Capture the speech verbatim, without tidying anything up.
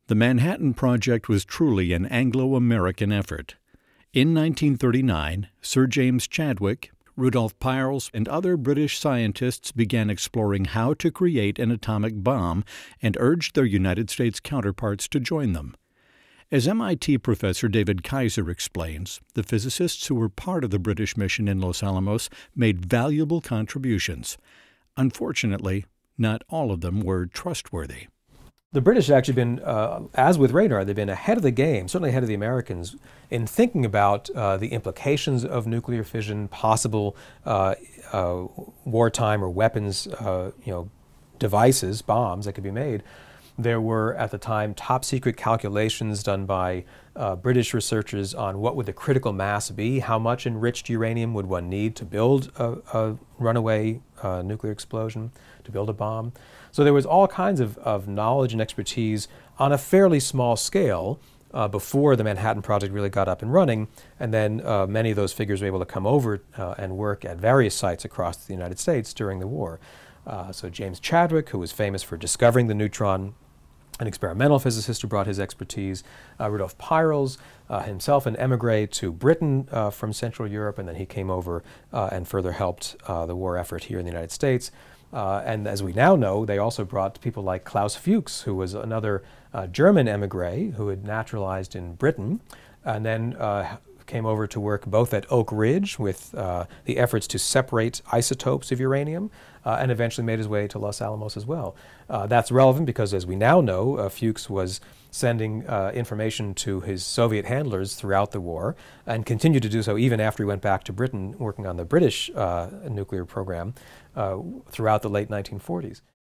The Manhattan Project was truly an Anglo-American effort. In nineteen thirty-nine, Sir James Chadwick, Rudolf Peierls, and other British scientists began exploring how to create an atomic bomb and urged their United States counterparts to join them. As M I T professor David Kaiser explains, the physicists who were part of the British mission in Los Alamos made valuable contributions. Unfortunately, not all of them were trustworthy. The British have actually been, uh, as with radar, they've been ahead of the game, certainly ahead of the Americans, in thinking about uh, the implications of nuclear fission, possible uh, uh, wartime or weapons, uh, you know, devices, bombs that could be made. There were, at the time, top-secret calculations done by uh, British researchers on what would the critical mass be, how much enriched uranium would one need to build a, a runaway uh, nuclear explosion, to build a bomb. So there was all kinds of, of knowledge and expertise on a fairly small scale uh, before the Manhattan Project really got up and running, and then uh, many of those figures were able to come over uh, and work at various sites across the United States during the war. Uh, so James Chadwick, who was famous for discovering the neutron, an experimental physicist who brought his expertise, uh, Rudolf Peierls, uh, himself an emigre to Britain uh, from Central Europe, and then he came over uh, and further helped uh, the war effort here in the United States. Uh, and as we now know, they also brought people like Klaus Fuchs, who was another uh, German emigre who had naturalized in Britain, and then uh, came over to work both at Oak Ridge with uh, the efforts to separate isotopes of uranium, uh, and eventually made his way to Los Alamos as well. Uh, that's relevant because, as we now know, uh, Fuchs was sending uh, information to his Soviet handlers throughout the war and continued to do so even after he went back to Britain working on the British uh, nuclear program uh, throughout the late nineteen forties.